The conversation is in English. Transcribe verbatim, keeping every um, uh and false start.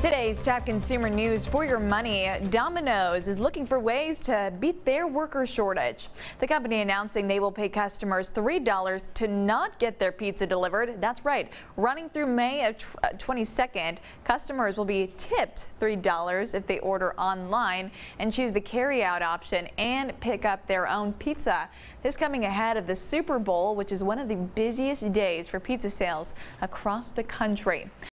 Today's top consumer news for your money. Domino's is looking for ways to beat their worker shortage. The company announcing they will pay customers three dollars to not get their pizza delivered. That's right. Running through May of twenty-second, customers will be tipped three dollars if they order online and choose the carryout option and pick up their own pizza. This coming ahead of the Super Bowl, which is one of the busiest days for pizza sales across the country.